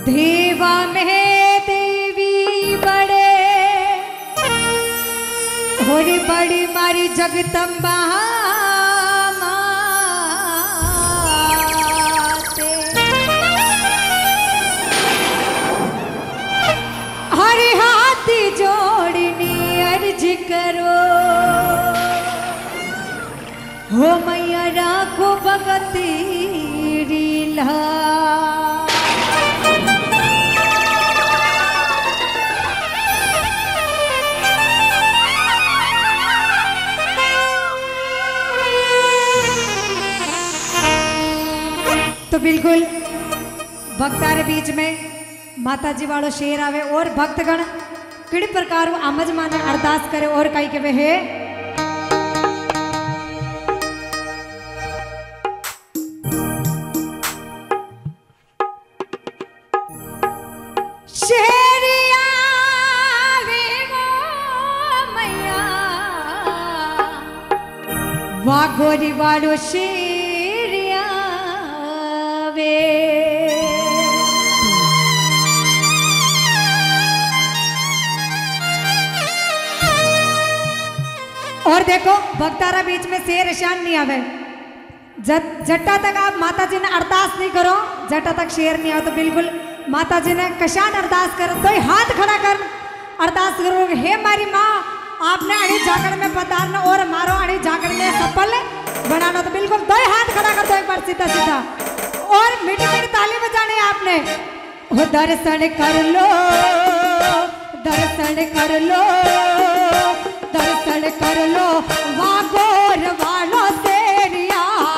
देवा में देवी बड़े होरी बड़ी मारी जगदम्बा माते हरि हाथ जोड़नी अर्ज करो हो मैया राखो भगती रीला। तो बिल्कुल भक्तारे बीच में माता जी वालों शेर आवे और भक्तगण किड़ी प्रकार आमज माने अरदास करे और कई के वे है शेरिया वे वो मैया वागोरी वालो शेरिया वे। और देखो भक्तारा बीच में शेर शान नहीं आवे जट्टा तक आप माता जी ने अरदास नहीं करो जट्टा तक शेर नहीं आवे तो बिल्कुल माता जी ने कशान अरदास करो तो हाथ खड़ा कर अरदास करोगे हे मारी माँ आपने अड़ी जागरण में पधारना और मारो अड़ी जागरण में सफल बनाना तो बिल्कुल दो हाथ खड़ा कर दो एक बार सीधा सीधा और मीठी मीठी ताली बजानी आपने हो दर्शन कर लो दर्शन कर लो दर्शन कर लो वागोर वालों तेरिया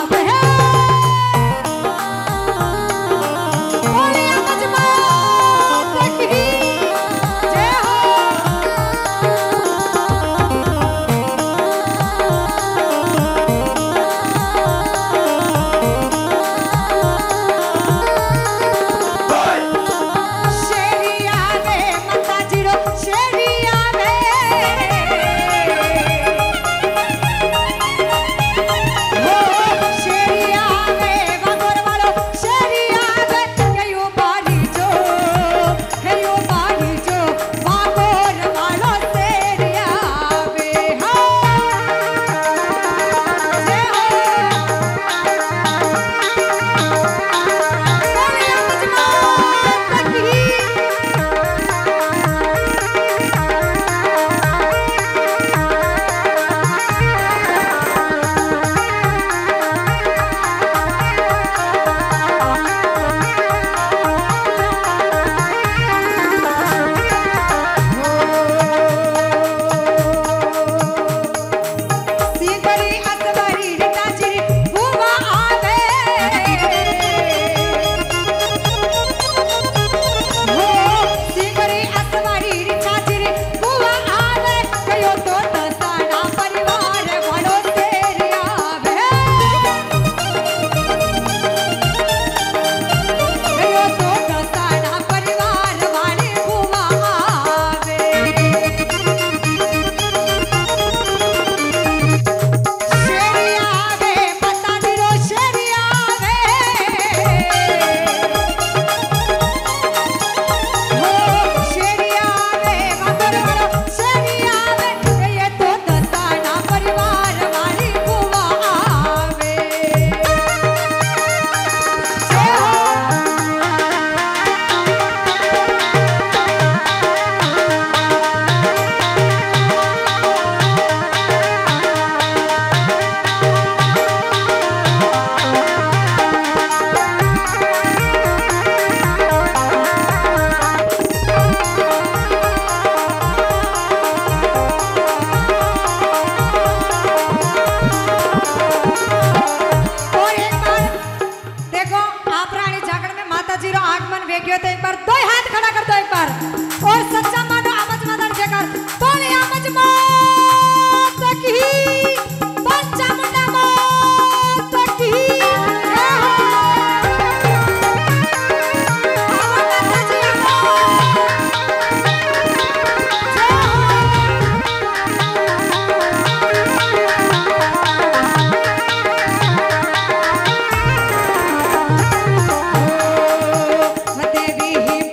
तो एक बार दो हाथ खड़ा कर दो एक बार और सच्चा मानो आवाज मादर जयकार बोले आवाज मात की पंचा मुंडा मात की देवी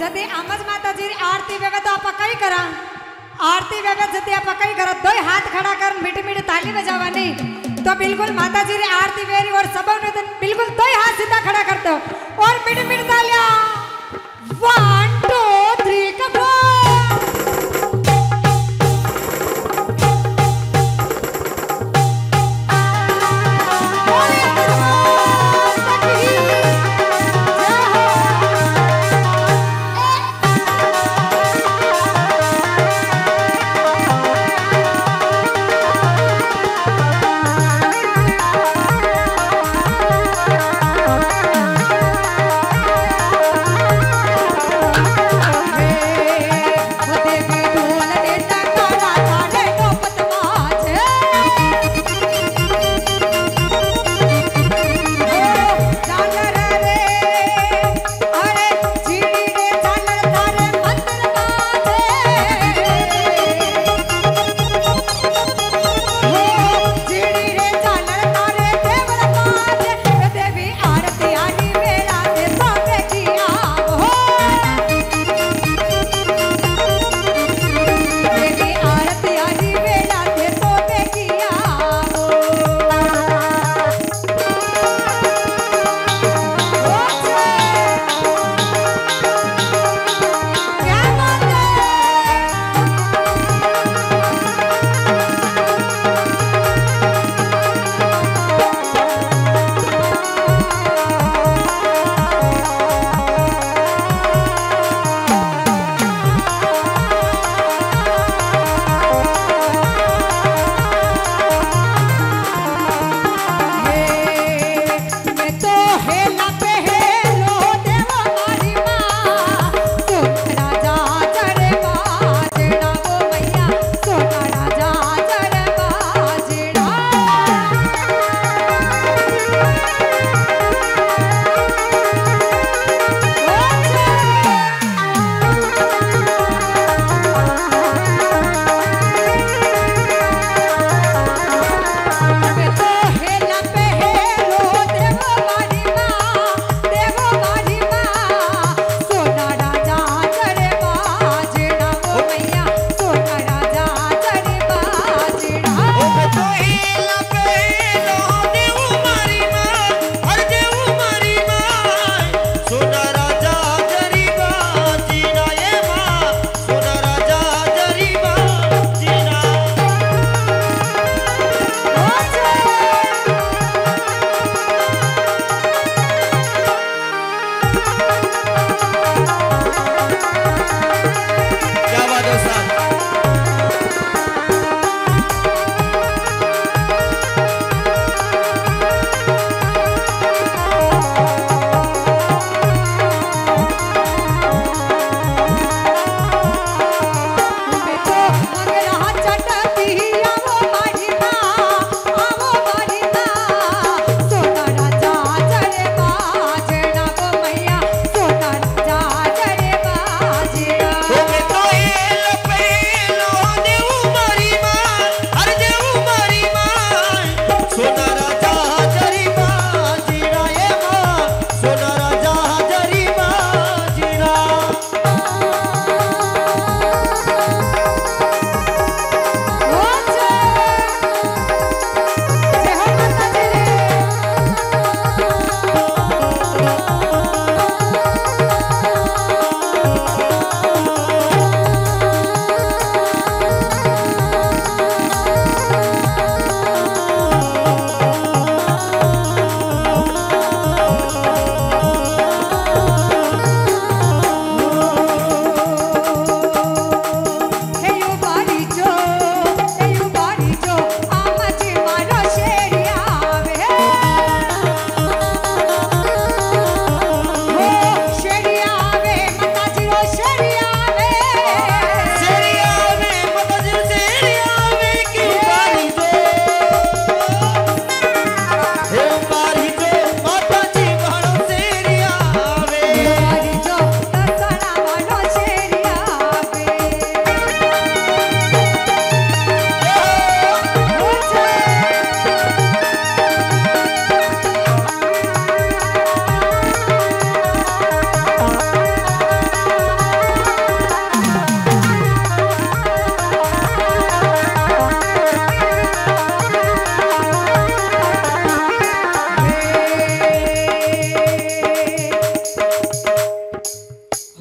जदि आमज माता जी आरती वेवे तो आप कई करा आरती वेवे जदि आप कई करा दो हाथ खड़ा कर मीठी मीठी ताली बजावानी तो बिल्कुल माता जी री आरती वेरी और सब ने तो बिल्कुल दो हाथ सीधा खड़ा कर दो और मीठी मीठी तालियां 1 2 3 कम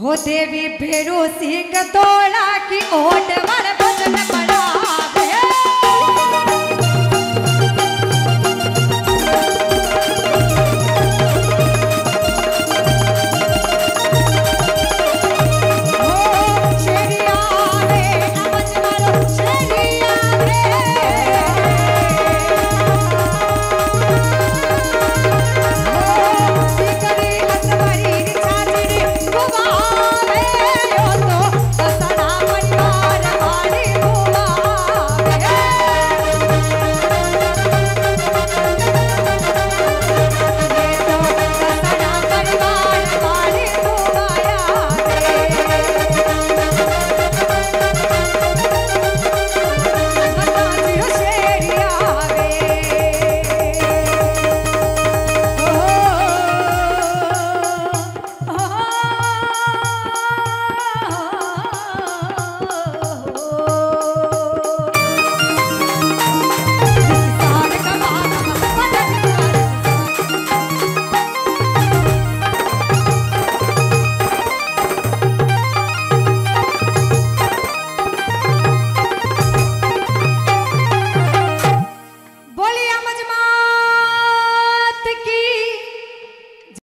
हो देवी भेरू सिंह तोड़ा की ओट वाले भजन बड़ा